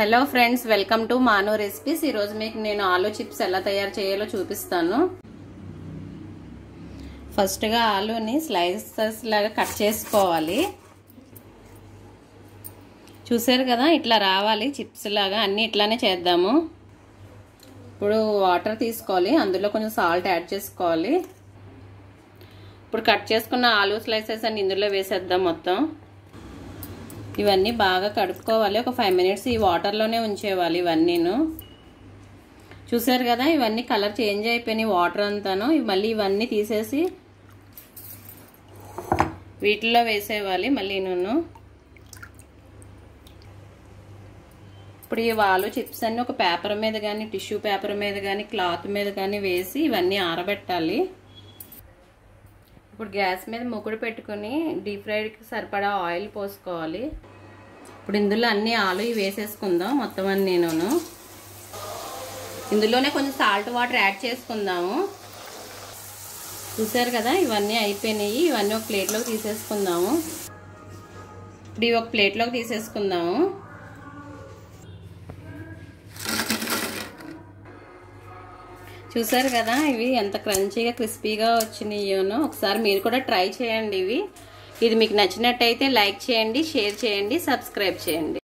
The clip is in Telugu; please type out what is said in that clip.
Hello friends, welcome to Manu recipes. ఈ రోజు మీకు నేను ఆలు చిప్స్ ఎలా తయారు చేయాలో చూపిస్తాను. ఫస్ట్ గా ఆలుని స్లైసెస్ లాగా కట్ చేసుకోవాలి. చూసారు కదా, ఇట్లా రావాలి చిప్స్ లాగా. అన్ని ఇట్లానే చేద్దాము. ఇప్పుడు వాటర్ తీసుకోవాలి, అందులో కొంచెం సాల్ట్ యాడ్ చేసుకోవాలి. ఇప్పుడు కట్ చేసుకున్న ఆలు స్లైసెస్ అన్ని ఇందులో వేసేద్దాం. మొత్తం ఇవన్నీ బాగా కడుక్కోవాలి. ఒక 5 మినిట్స్ ఈ వాటర్లోనే ఉంచేవాలి ఇవన్నీను. చూసారు కదా, ఇవన్నీ కలర్ చేంజ్ అయిపోయినాయి వాటర్ అంతాను. మళ్ళీ ఇవన్నీ తీసేసి వీటిల్లో వేసేవాలి మళ్ళీ నూనె. ఇప్పుడు ఈ ఆలు చిప్స్ అన్ని ఒక పేపర్ మీద కానీ, టిష్యూ పేపర్ మీద కానీ, క్లాత్ మీద కానీ వేసి ఇవన్నీ ఆరబెట్టాలి. ఇప్పుడు గ్యాస్ మీద ముకుడు పెట్టుకుని డీప్ ఫ్రైడ్కి సరిపడా ఆయిల్ పోసుకోవాలి. ఇప్పుడు ఇందులో అన్ని ఆలు వేసేసుకుందాం మొత్తం అన్నీను. ఇందులోనే కొంచెం సాల్ట్ వాటర్ యాడ్ చేసుకుందాము. చూసారు కదా, ఇవన్నీ అయిపోయినాయి. ఇవన్నీ ఒక ప్లేట్లోకి తీసేసుకుందాము. ఇప్పుడు ఇవి ఒక ప్లేట్లోకి తీసేసుకుందాము. చూసారు కదా, ఇవి ఎంత క్రంచీగా క్రిస్పీగా వచ్చినాయోనో. ఒకసారి మీరు కూడా ట్రై చేయండి. ఇది మీకు నచ్చినట్టయితే లైక్ చేయండి, షేర్ చేయండి, సబ్స్క్రైబ్ చేయండి.